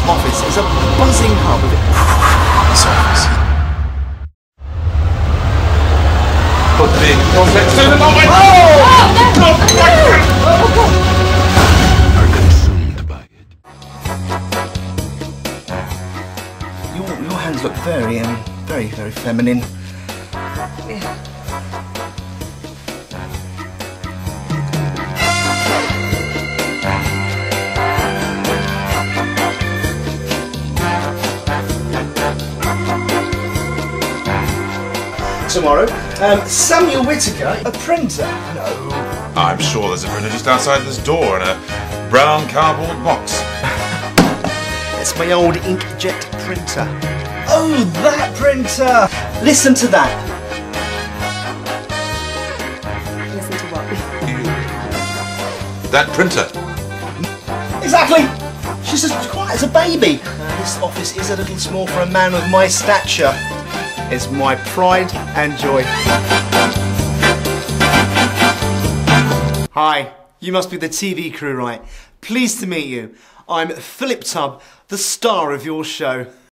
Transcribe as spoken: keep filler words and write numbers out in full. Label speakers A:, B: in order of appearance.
A: office is a buzzing hub of it.
B: This office.
C: Put the context to the moment.
B: Are consumed by it.
A: Your, your hands look very, um, very, very feminine. Yeah. Tomorrow, um, Samuel Whittaker, a printer. No.
C: I'm sure there's a printer just outside this door in a brown cardboard box.
A: It's my old inkjet printer. Oh, that printer! Listen to that.
D: Listen to what?
C: That printer.
A: Exactly. She's as quiet as a baby. Uh, this office is a little small for a man of my stature. It's my pride and joy. Hi, you must be the T V crew, right? Pleased to meet you. I'm Philip Tubb, the star of your show.